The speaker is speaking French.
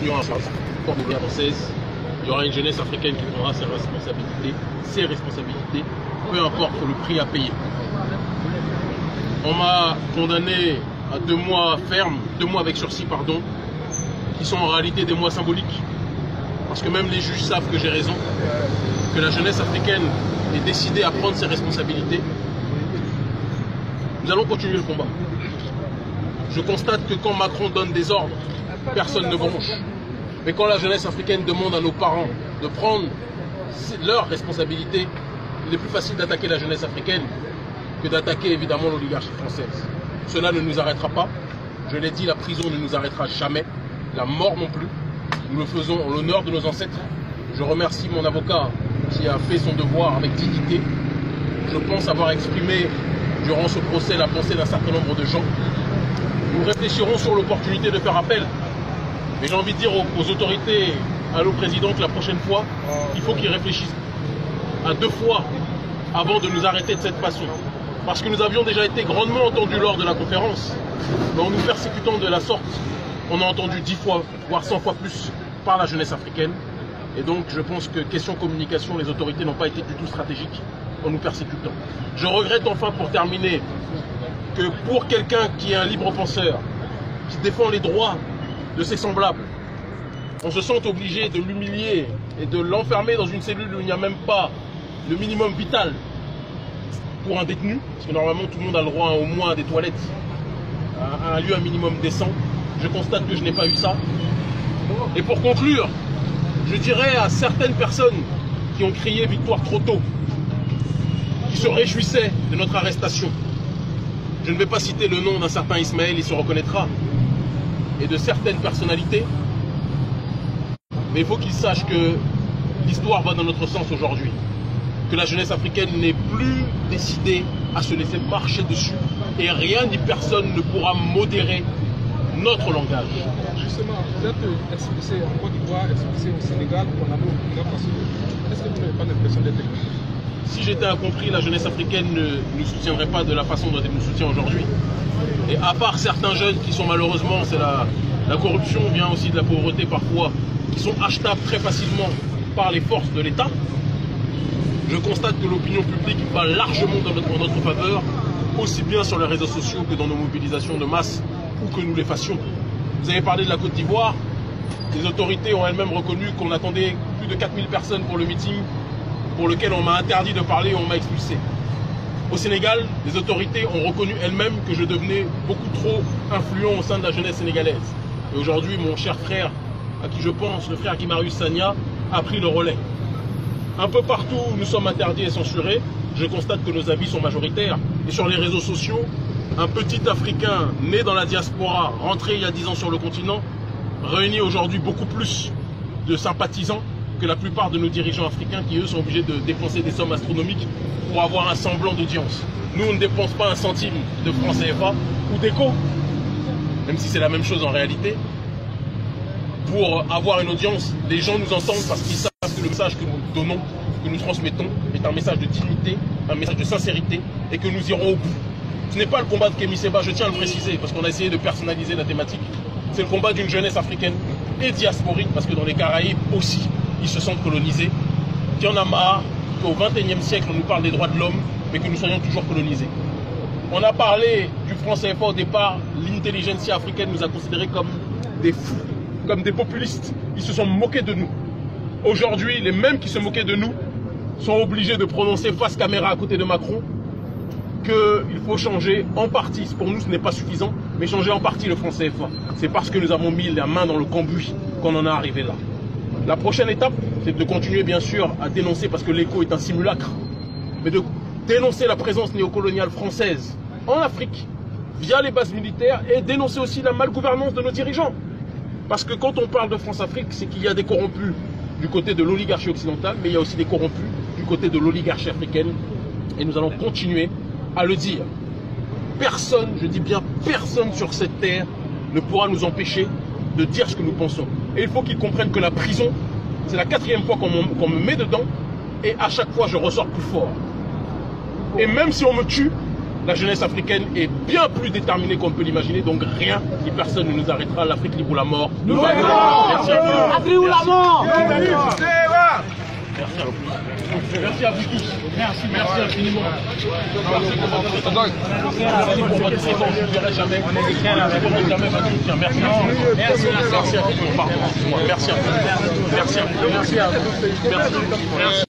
continuerons à faire pour la française. Il y aura une jeunesse africaine qui prendra ses responsabilités, peu importe le prix à payer. On m'a condamné à 2 mois ferme, 2 mois avec sursis, pardon, qui sont en réalité des mois symboliques. Parce que même les juges savent que j'ai raison, que la jeunesse africaine est décidée à prendre ses responsabilités. Nous allons continuer le combat. Je constate que quand Macron donne des ordres, personne ne bronche. Mais quand la jeunesse africaine demande à nos parents de prendre leurs responsabilités, il est plus facile d'attaquer la jeunesse africaine que d'attaquer évidemment l'oligarchie française. Cela ne nous arrêtera pas. Je l'ai dit, la prison ne nous arrêtera jamais. La mort non plus. Nous le faisons en l'honneur de nos ancêtres. Je remercie mon avocat qui a fait son devoir avec dignité. Je pense avoir exprimé durant ce procès la pensée d'un certain nombre de gens. Nous réfléchirons sur l'opportunité de faire appel. Mais j'ai envie de dire aux autorités, à nos présidents, que la prochaine fois, il faut qu'ils réfléchissent à 2 fois avant de nous arrêter de cette façon. Parce que nous avions déjà été grandement entendus lors de la conférence. Mais en nous persécutant de la sorte, on a entendu 10 fois, voire 100 fois plus par la jeunesse africaine. Et donc je pense que question communication, les autorités n'ont pas été du tout stratégiques en nous persécutant. Je regrette enfin, pour terminer, que pour quelqu'un qui est un libre penseur, qui défend les droits de ses semblables, on se sent obligé de l'humilier et de l'enfermer dans une cellule où il n'y a même pas le minimum vital pour un détenu, parce que normalement tout le monde a le droit au moins à des toilettes, à un lieu un minimum décent. Je constate que je n'ai pas eu ça. Et pour conclure, je dirais à certaines personnes qui ont crié victoire trop tôt, qui se réjouissaient de notre arrestation, je ne vais pas citer le nom d'un certain Ismaël, il se reconnaîtra, et de certaines personnalités, mais il faut qu'ils sachent que l'histoire va dans notre sens aujourd'hui, que la jeunesse africaine n'est plus décidée à se laisser marcher dessus, et rien ni personne ne pourra modérer notre langage. Justement, vous êtes expulsé en Côte d'Ivoire, expulsé au Sénégal, en Amérique. Est-ce que vous n'avez pas l'impression d'être écouté? Si j'étais incompris, la jeunesse africaine ne nous soutiendrait pas de la façon dont elle nous soutient aujourd'hui. Et à part certains jeunes qui sont malheureusement, c'est la corruption vient aussi de la pauvreté parfois, qui sont achetables très facilement par les forces de l'État, je constate que l'opinion publique va largement en notre faveur, aussi bien sur les réseaux sociaux que dans nos mobilisations de masse, ou que nous les fassions. Vous avez parlé de la Côte d'Ivoire. Les autorités ont elles-mêmes reconnu qu'on attendait plus de 4000 personnes pour le meeting, pour lequel on m'a interdit de parler et on m'a expulsé. Au Sénégal, les autorités ont reconnu elles-mêmes que je devenais beaucoup trop influent au sein de la jeunesse sénégalaise. Et aujourd'hui, mon cher frère, à qui je pense, le frère Guimarius Sagna, a pris le relais. Un peu partout où nous sommes interdits et censurés, je constate que nos avis sont majoritaires. Et sur les réseaux sociaux, un petit Africain né dans la diaspora, rentré il y a 10 ans sur le continent, réunit aujourd'hui beaucoup plus de sympathisants que la plupart de nos dirigeants africains qui, eux, sont obligés de dépenser des sommes astronomiques pour avoir un semblant d'audience. Nous, on ne dépense pas un centime de francs CFA ou d'écho, même si c'est la même chose en réalité. Pour avoir une audience, les gens nous entendent parce qu'ils savent que le message que nous donnons, que nous transmettons, est un message de dignité, un message de sincérité, et que nous irons au bout. Ce n'est pas le combat de Kémy Séba, je tiens à le préciser, parce qu'on a essayé de personnaliser la thématique. C'est le combat d'une jeunesse africaine et diasporique, parce que dans les Caraïbes aussi, ils se sentent colonisés. Il y en a marre qu'au XXIe siècle, on nous parle des droits de l'homme, mais que nous soyons toujours colonisés. On a parlé du franc CFA au départ, l'intelligentsia africaine nous a considérés comme des fous, comme des populistes. Ils se sont moqués de nous. Aujourd'hui, les mêmes qui se moquaient de nous sont obligés de prononcer face caméra à côté de Macron qu'il faut changer en partie, pour nous ce n'est pas suffisant, mais changer en partie le franc CFA. C'est parce que nous avons mis la main dans le cambouis qu'on en est arrivé là. La prochaine étape, c'est de continuer bien sûr à dénoncer, parce que l'écho est un simulacre, mais de dénoncer la présence néocoloniale française en Afrique, via les bases militaires, et dénoncer aussi la malgouvernance de nos dirigeants. Parce que quand on parle de France-Afrique, c'est qu'il y a des corrompus du côté de l'oligarchie occidentale, mais il y a aussi des corrompus du côté de l'oligarchie africaine, et nous allons continuer à le dire. Personne, je dis bien personne sur cette terre ne pourra nous empêcher de dire ce que nous pensons. Et il faut qu'ils comprennent que la prison, c'est la 4e fois qu'on me met dedans, et à chaque fois je ressors plus fort. Et même si on me tue, La jeunesse africaine est bien plus déterminée qu'on peut l'imaginer, donc rien ni personne ne nous arrêtera. L'Afrique libre ou la mort. Merci à vous. L'Afrique ou la mort. Merci à vous tous. Merci infiniment. Merci pour votre séquence. Je ne verrai jamais. Merci pour votre jamais votre soutien. Merci. Merci à vous. Pardon. Merci à vous. Merci à vous. Merci à vous. Merci.